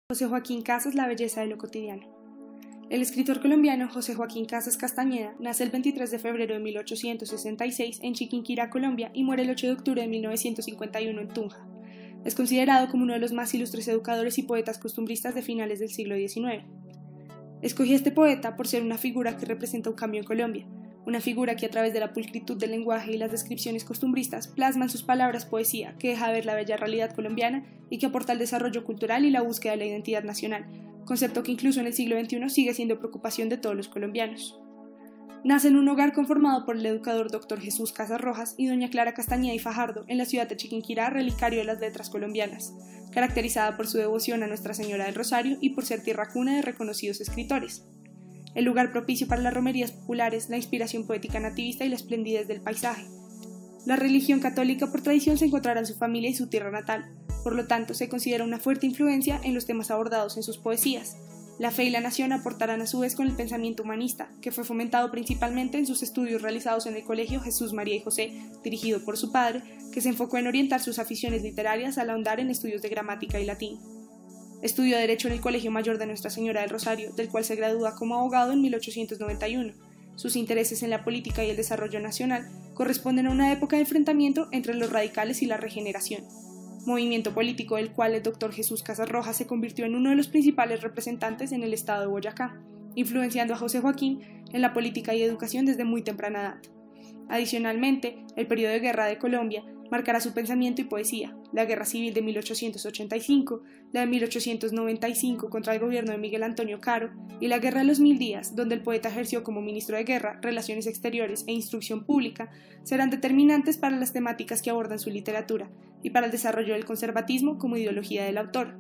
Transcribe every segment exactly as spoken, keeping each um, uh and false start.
José Joaquín Casas, La belleza de lo cotidiano. El escritor colombiano José Joaquín Casas Castañeda nace el veintitrés de febrero de mil ochocientos sesenta y seis en Chiquinquirá, Colombia, y muere el ocho de octubre de mil novecientos cincuenta y uno en Tunja. Es considerado como uno de los más ilustres educadores y poetas costumbristas de finales del siglo diecinueve. Escogí a este poeta por ser una figura que representa un cambio en Colombia, una figura que a través de la pulcritud del lenguaje y las descripciones costumbristas plasma en sus palabras poesía que deja ver la bella realidad colombiana y que aporta al desarrollo cultural y la búsqueda de la identidad nacional, concepto que incluso en el siglo veintiuno sigue siendo preocupación de todos los colombianos. Nace en un hogar conformado por el educador doctor Jesús Casas Rojas y doña Clara Castañeda y Fajardo en la ciudad de Chiquinquirá, relicario de las letras colombianas, caracterizada por su devoción a Nuestra Señora del Rosario y por ser tierra cuna de reconocidos escritores. El lugar propicio para las romerías populares, la inspiración poética nativista y la esplendidez del paisaje. La religión católica por tradición se encontrará en su familia y su tierra natal, por lo tanto se considera una fuerte influencia en los temas abordados en sus poesías. La fe y la nación aportarán a su vez con el pensamiento humanista, que fue fomentado principalmente en sus estudios realizados en el Colegio Jesús, María y José, dirigido por su padre, que se enfocó en orientar sus aficiones literarias al ahondar en estudios de gramática y latín. Estudió Derecho en el Colegio Mayor de Nuestra Señora del Rosario, del cual se gradúa como abogado en mil ochocientos noventa y uno. Sus intereses en la política y el desarrollo nacional corresponden a una época de enfrentamiento entre los radicales y la regeneración, movimiento político del cual el doctor Jesús Casas Rojas se convirtió en uno de los principales representantes en el estado de Boyacá, influenciando a José Joaquín en la política y educación desde muy temprana edad. Adicionalmente, el periodo de guerra de Colombia marcará su pensamiento y poesía, la Guerra Civil de mil ochocientos ochenta y cinco, la de mil ochocientos noventa y cinco contra el gobierno de Miguel Antonio Caro y la Guerra de los Mil Días, donde el poeta ejerció como ministro de Guerra, Relaciones Exteriores e Instrucción Pública, serán determinantes para las temáticas que abordan su literatura y para el desarrollo del conservatismo como ideología del autor.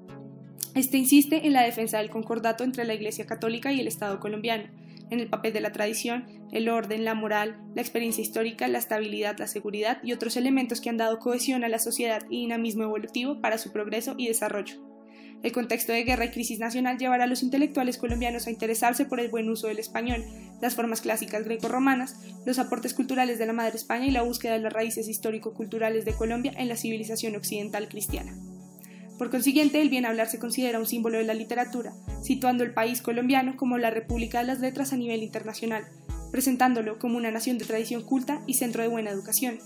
Este insiste en la defensa del concordato entre la Iglesia Católica y el Estado colombiano, en el papel de la tradición, el orden, la moral, la experiencia histórica, la estabilidad, la seguridad y otros elementos que han dado cohesión a la sociedad y dinamismo evolutivo para su progreso y desarrollo. El contexto de guerra y crisis nacional llevará a los intelectuales colombianos a interesarse por el buen uso del español, las formas clásicas grecorromanas, los aportes culturales de la Madre España y la búsqueda de las raíces histórico-culturales de Colombia en la civilización occidental cristiana. Por consiguiente, el bien hablar se considera un símbolo de la literatura, situando el país colombiano como la República de las Letras a nivel internacional, presentándolo como una nación de tradición culta y centro de buena educación.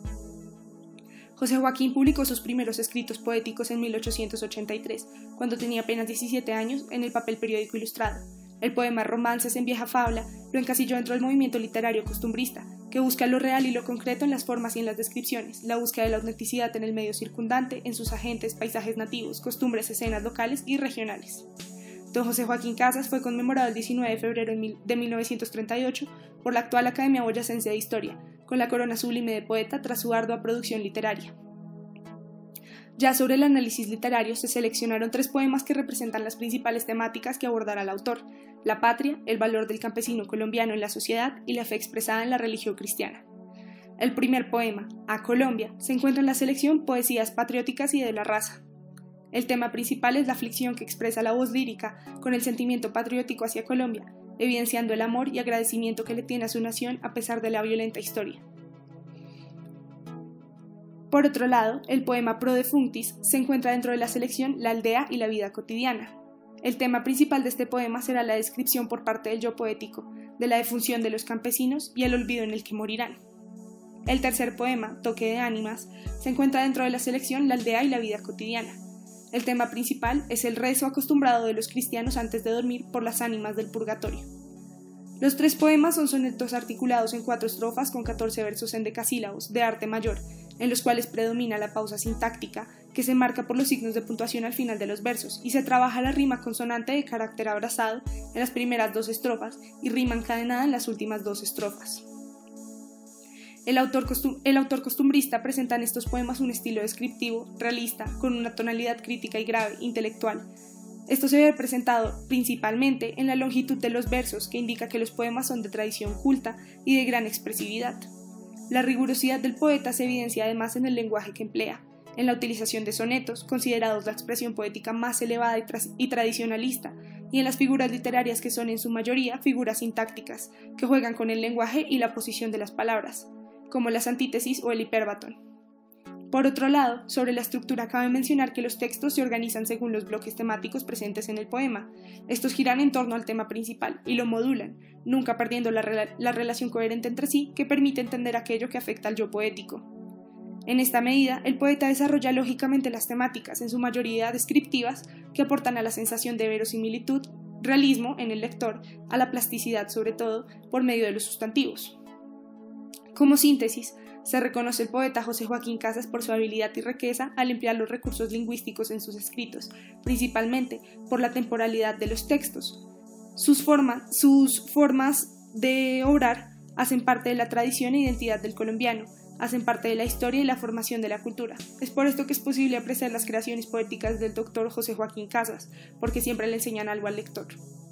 José Joaquín publicó sus primeros escritos poéticos en mil ochocientos ochenta y tres, cuando tenía apenas diecisiete años, en el papel periódico Ilustrado. El poema Romances en vieja fabla lo encasilló dentro del movimiento literario costumbrista, que busca lo real y lo concreto en las formas y en las descripciones, la búsqueda de la autenticidad en el medio circundante, en sus agentes, paisajes nativos, costumbres, escenas locales y regionales. Don José Joaquín Casas fue conmemorado el diecinueve de febrero de mil novecientos treinta y ocho por la actual Academia Boyacense de Historia, con la corona sublime de poeta tras su ardua producción literaria. Ya sobre el análisis literario se seleccionaron tres poemas que representan las principales temáticas que abordará el autor: la patria, el valor del campesino colombiano en la sociedad y la fe expresada en la religión cristiana. El primer poema, A Colombia, se encuentra en la selección Poesías patrióticas y de la raza. El tema principal es la aflicción que expresa la voz lírica con el sentimiento patriótico hacia Colombia, evidenciando el amor y agradecimiento que le tiene a su nación a pesar de la violenta historia. Por otro lado, el poema Pro Defunctis se encuentra dentro de la selección La aldea y la vida cotidiana. El tema principal de este poema será la descripción por parte del yo poético de la defunción de los campesinos y el olvido en el que morirán. El tercer poema, Toque de ánimas, se encuentra dentro de la selección La aldea y la vida cotidiana. El tema principal es el rezo acostumbrado de los cristianos antes de dormir por las ánimas del purgatorio. Los tres poemas son sonetos articulados en cuatro estrofas con catorce versos en decasílabos, de arte mayor, en los cuales predomina la pausa sintáctica, que se marca por los signos de puntuación al final de los versos, y se trabaja la rima consonante de carácter abrazado en las primeras dos estrofas y rima encadenada en las últimas dos estrofas. El autor, costum- el autor costumbrista presenta en estos poemas un estilo descriptivo, realista, con una tonalidad crítica y grave, intelectual. Esto se ve presentado principalmente en la longitud de los versos, que indica que los poemas son de tradición culta y de gran expresividad. La rigurosidad del poeta se evidencia además en el lenguaje que emplea, en la utilización de sonetos, considerados la expresión poética más elevada y, tra- y tradicionalista, y en las figuras literarias que son en su mayoría figuras sintácticas, que juegan con el lenguaje y la posición de las palabras, como las antítesis o el hipérbaton. Por otro lado, sobre la estructura cabe mencionar que los textos se organizan según los bloques temáticos presentes en el poema. Estos giran en torno al tema principal y lo modulan, nunca perdiendo la, re la relación coherente entre sí que permite entender aquello que afecta al yo poético. En esta medida, el poeta desarrolla lógicamente las temáticas, en su mayoría descriptivas, que aportan a la sensación de verosimilitud, realismo en el lector, a la plasticidad sobre todo, por medio de los sustantivos. Como síntesis, se reconoce el poeta José Joaquín Casas por su habilidad y riqueza al emplear los recursos lingüísticos en sus escritos, principalmente por la temporalidad de los textos. Sus, forma, sus formas de obrar hacen parte de la tradición e identidad del colombiano, hacen parte de la historia y la formación de la cultura. Es por esto que es posible apreciar las creaciones poéticas del doctor José Joaquín Casas, porque siempre le enseñan algo al lector.